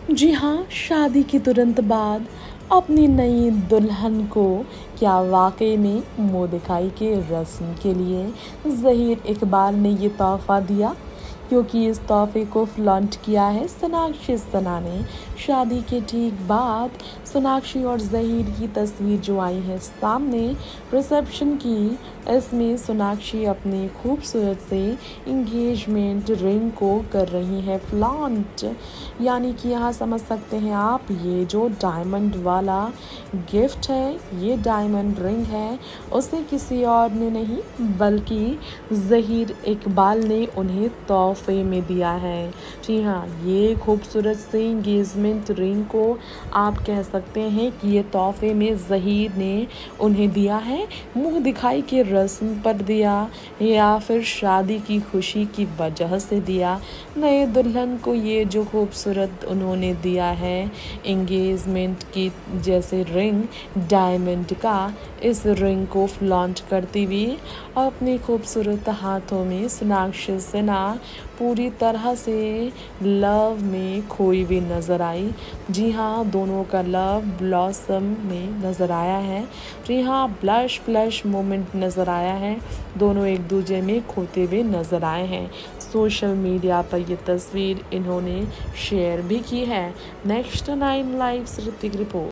जी हाँ, शादी के तुरंत बाद अपनी नई दुल्हन को क्या वाक़ई में मुँह दिखाई के रस्म के लिए ज़हीर इकबाल ने ये तोहफ़ा दिया? क्योंकि इस तोहफ़े को फ्लॉन्ट किया है सोनाक्षी सिन्हा ने। शादी के ठीक बाद सोनाक्षी और ज़हीर की तस्वीर जो आई है सामने रिसेप्शन की, इसमें सोनाक्षी अपनी खूबसूरत से एंगेजमेंट रिंग को कर रही है फ्लॉन्ट। यानी कि यहाँ समझ सकते हैं आप, ये जो डायमंड वाला गिफ्ट है, ये डायमंड रिंग है, उसे किसी और ने नहीं बल्कि ज़हीर इकबाल ने उन्हें तोहफ़े में दिया है। जी हाँ, ये खूबसूरत से एंगेजमेंट रिंग को आप कह सकते हैं कि ये तोहफ़े में ज़हीर ने उन्हें दिया है। मुँह दिखाई के रस्म पर दिया या फिर शादी की खुशी की वजह से दिया। नए दुल्हन को ये जो खूबसूरत उन्होंने दिया है एंगेजमेंट की जैसे रिंग डायमंड का, इस रिंग को फ्लॉन्ट करती हुई अपने खूबसूरत हाथों में सोनाक्षी सिन्हा पूरी तरह से लव में खोई हुई नज़र आई। जी हाँ, दोनों का लव ब्लॉसम में नज़र आया है। जी हाँ, ब्लश मोमेंट नज़र आया है। दोनों एक दूसरे में खोते हुए नज़र आए हैं। सोशल मीडिया पर ये तस्वीर इन्होंने शेयर भी की है। Next 9 live Hrithik report.